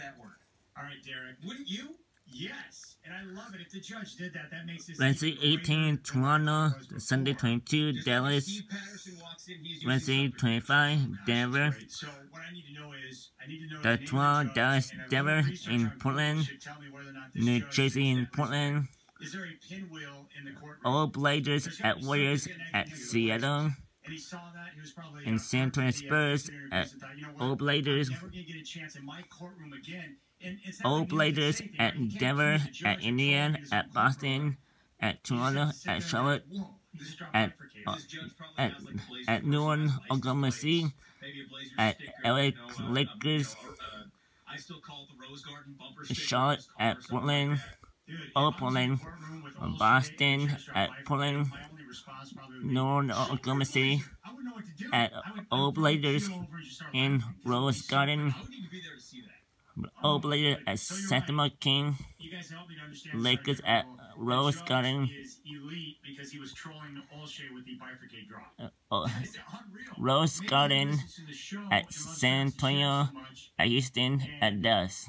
that work? All right, Derek. Wouldn't you? Yes, and I love it. If the judge did that, that makes this Wednesday 18, Toronto. Sunday 22, Dallas. Wednesday 25, Denver. So what I need to know is, I need to know The 12, Dallas, Denver in Portland. New Jersey in Portland. Is there a pinwheel in the courtroom? All Blazers at Warriors at Seattle. And he saw that. He was probably In San Antonio Spurs at All Blazers. I'm never gonna get a chance in my courtroom again. All Blazers at Denver, at Indiana, at Boston, at Toronto, at Charlotte, at New Orleans, Oklahoma City, at LA Lakers, Charlotte at Portland, Portland, Boston at Portland, New Orleans, Oklahoma City, at All Blazers in Rose Garden. All Blazers at Santa King, Lakers at Rose Garden, Rose Garden at San Antonio, at Houston, at Dallas.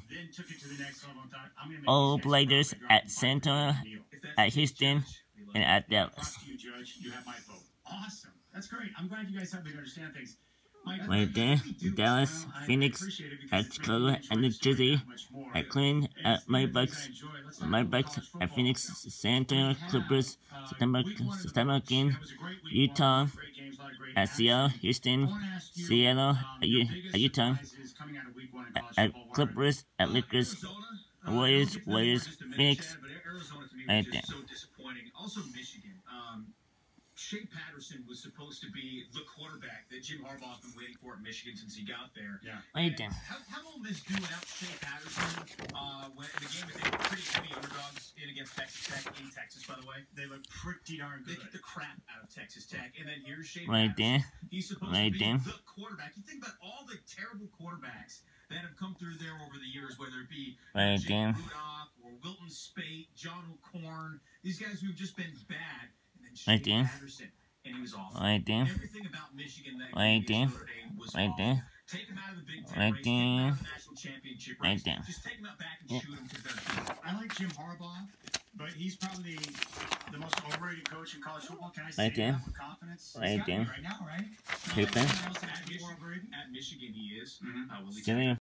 All Blazers at San Antonio, at Houston, and at Dallas. Awesome. That's great. I'm glad you guys helped me understand things. Right there, Dallas, Phoenix, at Chicago, at New Jersey, at Cleveland, at my Bucks, at Phoenix, San Antonio, Clippers, September King, Utah, at Seattle, Houston, Seattle, at Utah, at Clippers, at Lakers, Warriors, Phoenix, right there. Also, Michigan. Shea Patterson was supposed to be the quarterback that Jim Harbaugh's been waiting for at Michigan since he got there. Yeah. Right there. How will Miss do without Shea Patterson? When the game is, they were pretty heavy underdogs in against Texas Tech in Texas, by the way. They look pretty darn good. They kicked the crap out of Texas Tech, and then here's Shea right Patterson. There. He's supposed to be the quarterback. You think about all the terrible quarterbacks that have come through there over the years, whether it be Jake Rudolph or Wilton Spate, John O'Korn, these guys who've just been bad. Right there. And he was awesome. Right there. Everything about Michigan that right there. Was right awesome. there. Take him out of the Big Ten right race, there. take him out of the national championship race. Right there. Just take him out back and shoot him because they're good. I like Jim Harbaugh, but he's probably the most overrated coach in college football. Can I say that with confidence? Right there. Right now, right? Paper. At Michigan, he is.